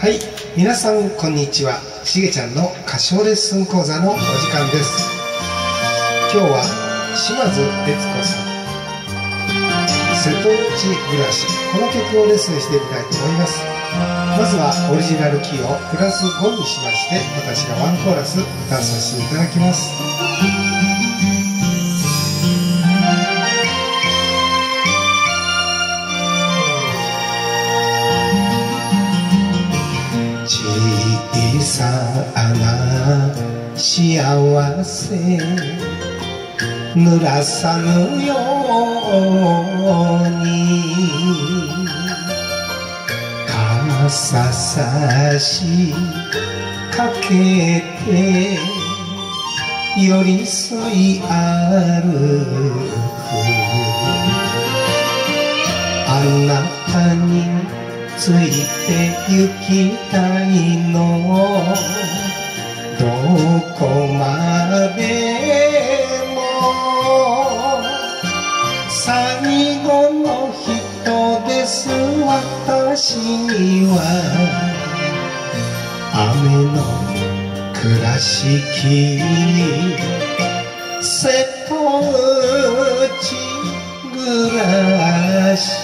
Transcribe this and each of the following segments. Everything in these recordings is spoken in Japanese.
はい、皆さんこんにちは。しげちゃんの歌唱レッスン講座のお時間です。今日は島津悦子さん、瀬戸内暮らし、この曲をレッスンしてみたいと思います。まずはオリジナルキーをプラス5にしまして、私がワンコーラス歌わさせていただきます。小さな幸せ濡らさぬように傘差しかけて寄り添い歩くあなたについて行きたいのどこまでも最後の人です私には雨の倉敷瀬戸内暮らし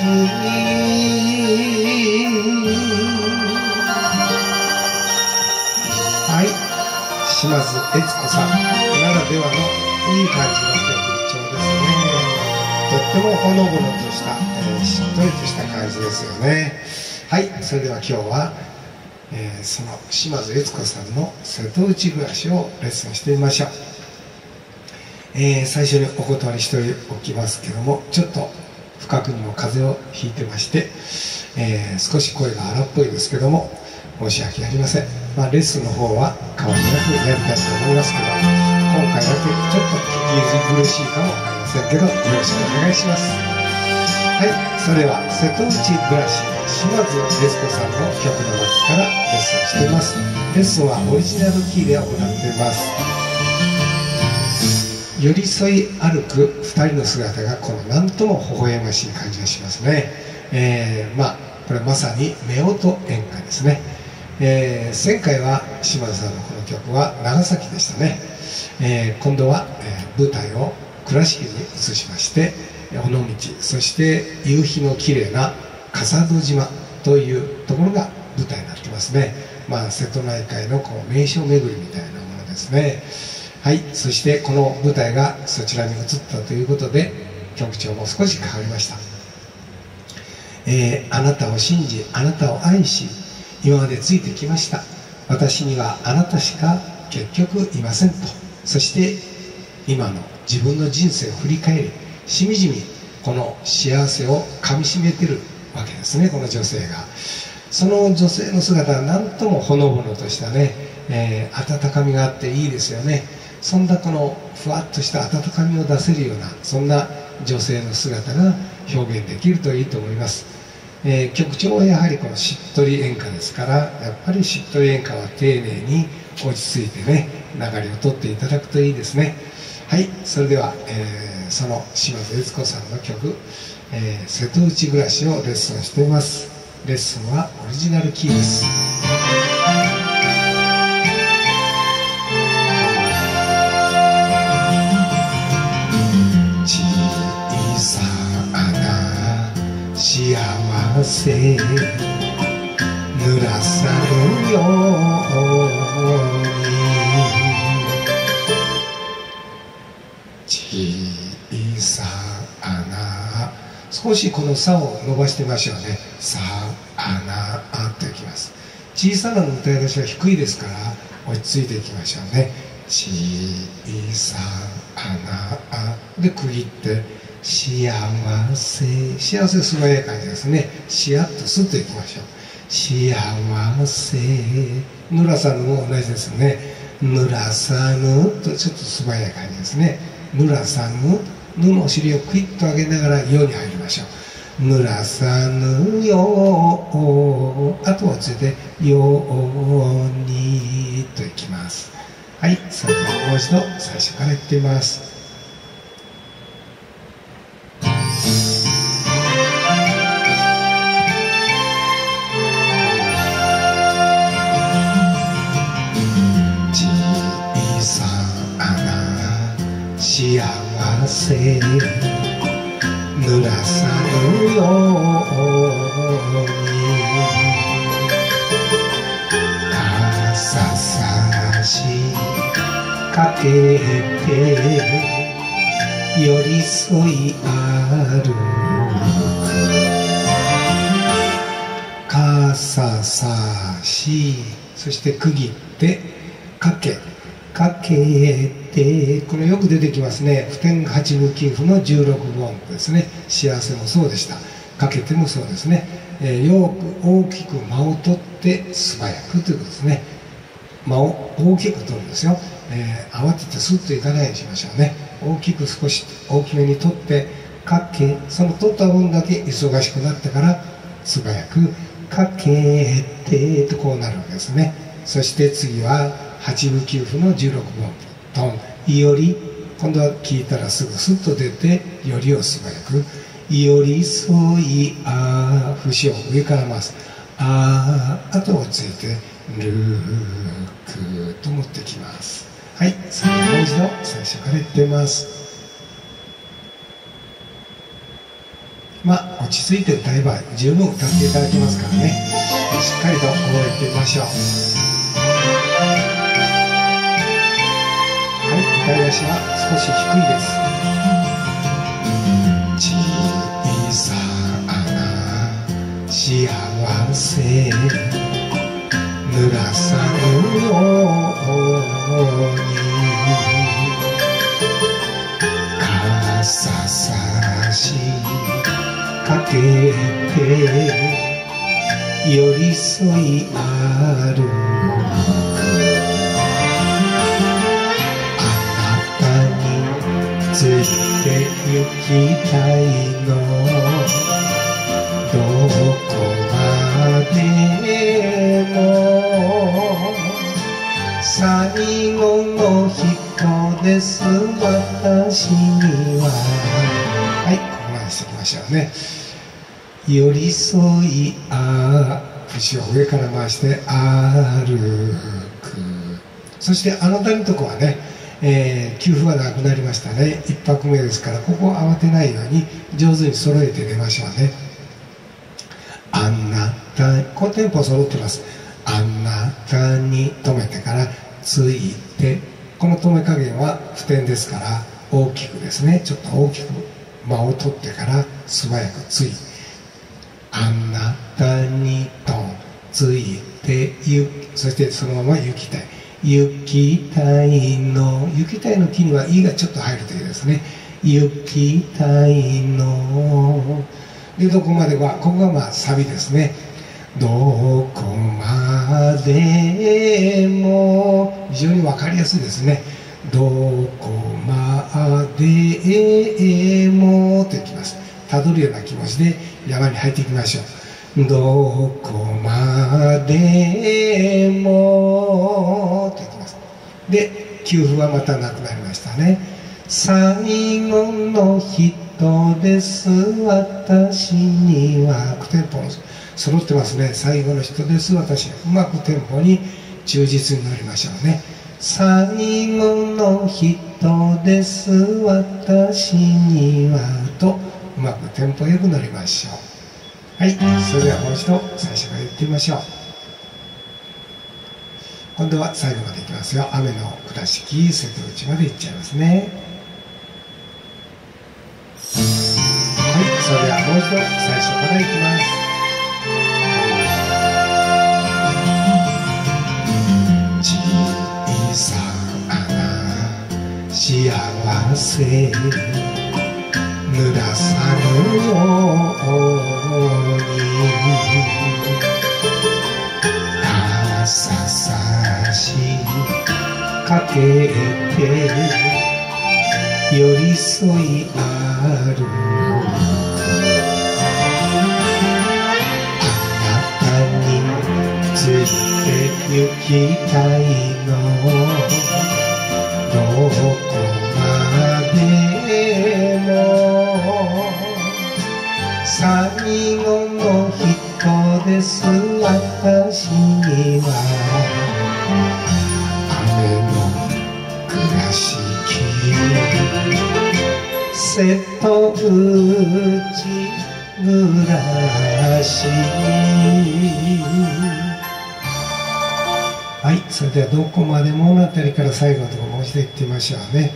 はい、島津悦子さんならではのいい感じの曲調ですね。とってもほのぼのとした、しっとりとした感じですよね。はい、それでは今日は、その島津悦子さんの瀬戸内暮らしをレッスンしてみましょう。最初にお断りしておきますけども、ちょっと不覚にも風邪をひいてまして、少し声が荒っぽいですけども申し訳ありません。レッスンの方は変わりなくやりたいと思いますけど、今回だけちょっと聞き苦しいかもありませんけど、よろしくお願いします。はい、それでは瀬戸内暮らし島津悦子さんの曲の中からレッスンしています。レッスンはオリジナルキーで行っています。寄り添い歩く2人の姿がこの何とも微笑ましい感じがしますね。これまさに夫婦演歌ですね。前回は島津さんのこの曲は長崎でしたね。今度は、舞台を倉敷に移しまして、尾道、そして夕日の綺麗な笠戸島というところが舞台になってますね。瀬戸内海のこう名所巡りみたいなものですね。はい、そしてこの舞台がそちらに移ったということで曲調も少し変わりました。あなたを信じあなたを愛し今までついてきました。私にはあなたしか結局いませんと。そして今の自分の人生を振り返りしみじみこの幸せをかみしめてるわけですね、この女性が。その女性の姿は何ともほのぼのとしたね、温かみがあっていいですよね。そんなこのふわっとした温かみを出せるようなそんな女性の姿が表現できるといいと思います。曲調はやはりこのしっとり演歌ですから、やっぱりしっとり演歌は丁寧に落ち着いてね流れをとっていただくといいですね。はい、それでは、その島津悦子さんの曲、瀬戸内暮らしをレッスンしています。レッスンはオリジナルキーです。小さな幸せ濡らさぬように小さな、少しこの「さ」を伸ばしてみましょうね。さあなといきます。小さなの歌い出しは低いですから落ち着いていきましょうね。小さなで区切って幸せ、幸せ素早い感じですね。しやっとすっといきましょう。幸せぬらさぬも同じですね。ぬらさぬとちょっと素早い感じですね。ぬらさぬ、ぬのお尻をクイッと上げながらよに入りましょう。ぬらさぬよ、あとはついてよにといきます。はい、それではもう一度最初から言ってみます。 ように傘差しかけて寄り添い歩く傘差しそして区切ってかけてこれよく出てきますね。普天八部九符の16分音符ですね。幸せもそうでした。かけてもそうですね。よく大きく間を取って素早くということですね。間を大きく取るんですよ。慌ててスッといかないようにしましょうね。大きく少し大きめに取ってかけ、その取った分だけ忙しくなってから素早くかけてとこうなるわけですね。そして次は八部九符の16分トンより、今度は聞いたらすぐスッと出てよりを素早く寄り添い節を上から回す後をついてルークと持ってきます。はい、それでもう一度最初から言ってます。落ち着いて歌えば十分歌っていただけますからね、しっかりと覚えてみましょう。はい、歌い出しは少し低いです。小さな幸せ濡らさぬように傘差しかけて寄り添い歩くあなたについて行きたいのどこまでも最後の人です私には。はい、ここまでしていきましょうね。寄り添い節を上から回して歩く。そしてあなたのとこはね、給付はなくなりましたね。一拍目ですからここを慌てないように上手に揃えて出ましょうね。あなた、このテンポ揃ってます。あなたに止めてからついて、この止め加減は不点ですから大きくですね、ちょっと大きく間を取ってから素早くついて、あなたにとついてそしてそのまま行きたい。行きたいの、行きたいの木には「い」がちょっと入るというですね。行きたいので、どこまでは、ここがサビですね。どこまでも、非常に分かりやすいですね。どこまでもといきます。たどるような気持ちで山に入っていきましょう。どこまでもといきます。で、給付はまたなくなりましたね。最後の人です私には、テンポ揃ってますね。最後の人です私には、うまくテンポに忠実に乗りましょうね。最後の人です私にはとうまくテンポよく乗りましょう。はい、それではもう一度最初から言ってみましょう。今度は最後までいきますよ。雨の倉敷瀬戸内まで行っちゃいますね。はい、それではもう一度最初からいきます。小さな幸せ濡らさぬように傘差しかけて寄り添い歩くあなたについて行きたいのどこまでも最後の人です私には雨の倉敷瀬戸内暮らし。はい、それではどこまで物語から最後のところもう一度言ってみましょうね。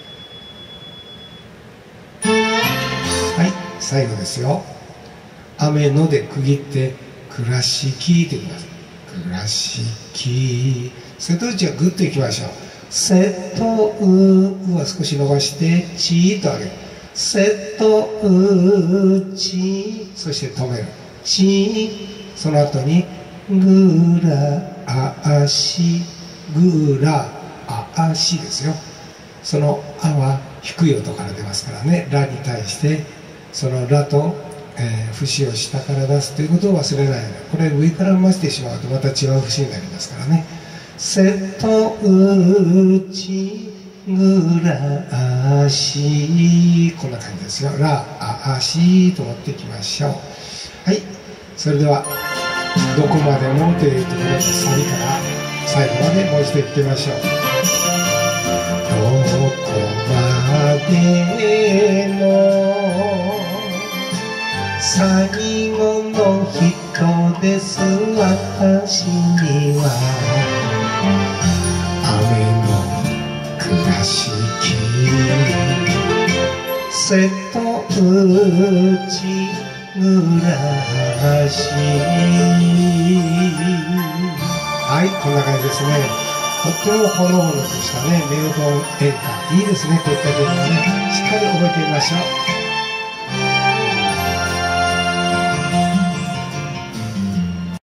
はい、最後ですよ。雨ので区切って倉敷って言います。倉敷。瀬戸内はグッといきましょう。瀬戸うは少し伸ばしてちーと上げる。瀬戸内、そして止める。ち、その後にぐらあし、ぐらあしですよ。そのあは低い音から出ますからね。らに対してそのらと、節を下から出すということを忘れないように。これ上から増してしまうとまた違う節になりますからね。瀬戸内ぐらし、こんな感じですよ。らあしと持っていきましょう。はい、それではどこまでもというところでサビから最後までもう一度言ってみましょう。どこまでも最後の人です私には雨の倉敷瀬戸内暮らし。はい、こんな感じですね。とってもほのぼのとしたね、メロド演歌いいですね。こういった曲もねしっかり覚えてみましょう。